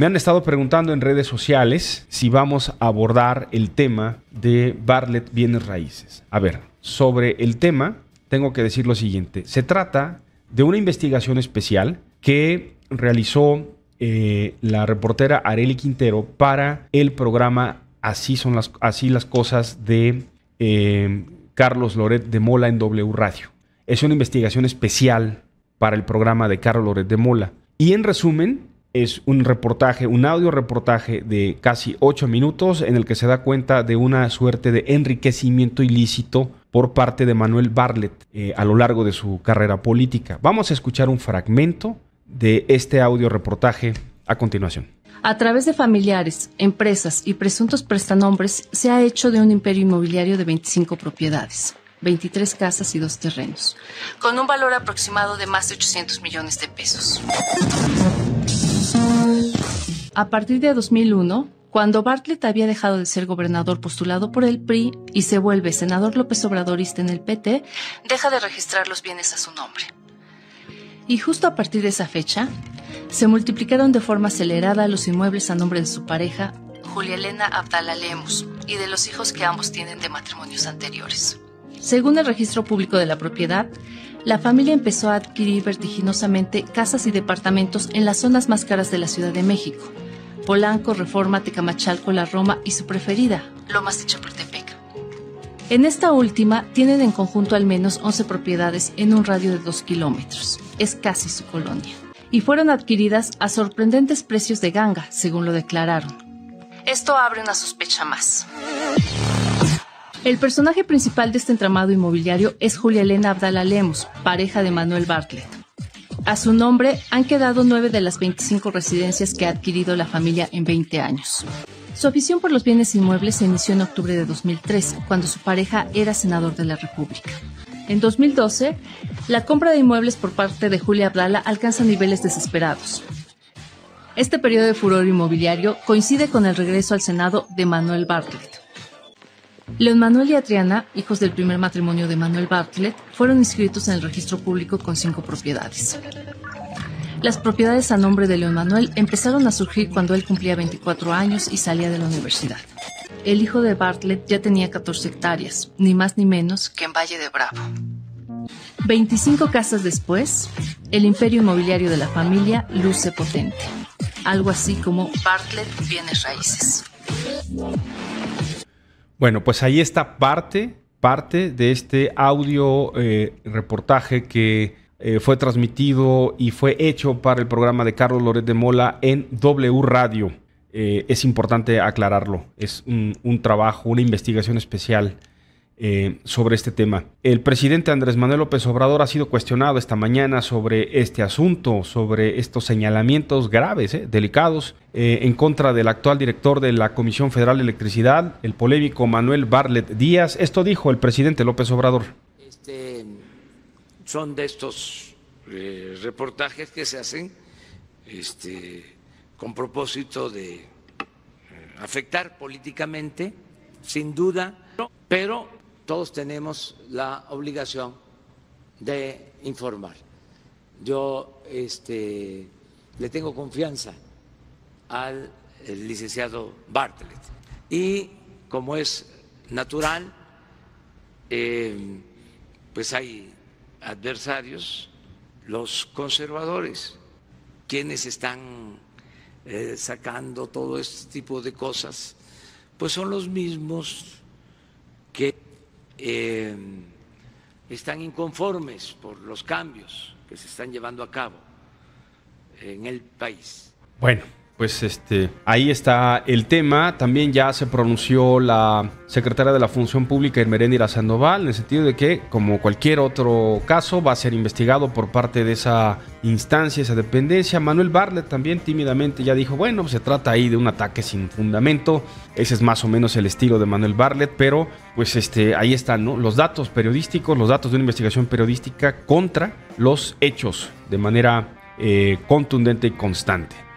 Me han estado preguntando en redes sociales si vamos a abordar el tema de Bartlett Bienes Raíces. A ver, sobre el tema tengo que decir lo siguiente. Se trata de una investigación especial que realizó la reportera Arely Quintero para el programa Así las cosas de Carlos Loret de Mola en W Radio. Es una investigación especial para el programa de Carlos Loret de Mola. Y en resumen, es un reportaje, un audio reportaje de casi 8 minutos en el que se da cuenta de una suerte de enriquecimiento ilícito por parte de Manuel Bartlett a lo largo de su carrera política. Vamos a escuchar un fragmento de este audio reportaje a continuación. A través de familiares, empresas y presuntos prestanombres se ha hecho de un imperio inmobiliario de 25 propiedades, 23 casas y 2 terrenos, con un valor aproximado de más de 800 millones de pesos. A partir de 2001, cuando Bartlett había dejado de ser gobernador postulado por el PRI y se vuelve senador López Obradorista en el PT, deja de registrar los bienes a su nombre. Y justo a partir de esa fecha, se multiplicaron de forma acelerada los inmuebles a nombre de su pareja, Julia Elena Abdala Lemus, y de los hijos que ambos tienen de matrimonios anteriores. Según el registro público de la propiedad, la familia empezó a adquirir vertiginosamente casas y departamentos en las zonas más caras de la Ciudad de México: Polanco, Reforma, Tecamachalco, La Roma y su preferida, Lomas de Chapultepec. En esta última tienen en conjunto al menos 11 propiedades en un radio de 2 kilómetros. Es casi su colonia. Y fueron adquiridas a sorprendentes precios de ganga, según lo declararon. Esto abre una sospecha más. El personaje principal de este entramado inmobiliario es Julia Elena Abdala Lemus, pareja de Manuel Bartlett. A su nombre han quedado 9 de las 25 residencias que ha adquirido la familia en 20 años. Su afición por los bienes inmuebles se inició en octubre de 2003, cuando su pareja era senador de la República. En 2012, la compra de inmuebles por parte de Julia Abdala alcanza niveles desesperados. Este periodo de furor inmobiliario coincide con el regreso al Senado de Manuel Bartlett. León Manuel y Adriana, hijos del primer matrimonio de Manuel Bartlett, fueron inscritos en el registro público con 5 propiedades. Las propiedades a nombre de León Manuel empezaron a surgir cuando él cumplía 24 años y salía de la universidad. El hijo de Bartlett ya tenía 14 hectáreas, ni más ni menos que en Valle de Bravo. 25 casas después, el imperio inmobiliario de la familia luce potente. Algo así como Bartlett Bienes Raíces. Bueno, pues ahí está parte de este audio reportaje que fue transmitido y fue hecho para el programa de Carlos Loret de Mola en W Radio. Es importante aclararlo. Es un trabajo, una investigación especial sobre este tema. El presidente Andrés Manuel López Obrador ha sido cuestionado esta mañana sobre este asunto, sobre estos señalamientos graves, delicados, en contra del actual director de la Comisión Federal de Electricidad, el polémico Manuel Bartlett Díaz. Esto dijo el presidente López Obrador. Son de estos reportajes que se hacen con propósito de afectar políticamente, sin duda, pero todos tenemos la obligación de informar. Yo le tengo confianza al licenciado Bartlett y, como es natural, pues hay adversarios, los conservadores, quienes están sacando todo este tipo de cosas, pues son los mismos que están inconformes por los cambios que se están llevando a cabo en el país. Bueno, pues ahí está el tema. También ya se pronunció la secretaria de la Función Pública, Ermeréndira Sandoval, en el sentido de que, como cualquier otro caso, va a ser investigado por parte de esa instancia, esa dependencia. Manuel Bartlett también tímidamente ya dijo, bueno, pues se trata ahí de un ataque sin fundamento. Ese es más o menos el estilo de Manuel Bartlett, pero pues ahí están, ¿no?, los datos periodísticos, los datos de una investigación periodística contra los hechos de manera contundente y constante.